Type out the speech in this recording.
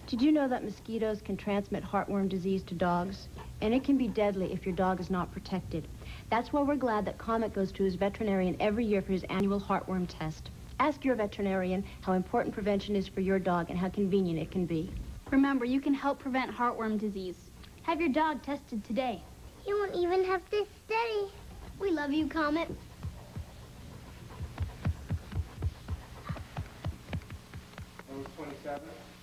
Did you know that mosquitoes can transmit heartworm disease to dogs? And it can be deadly if your dog is not protected. That's why we're glad that Comet goes to his veterinarian every year for his annual heartworm test. Ask your veterinarian how important prevention is for your dog and how convenient it can be. Remember, you can help prevent heartworm disease. Have your dog tested today. You won't even have to study. We love you, Comet. Number 27.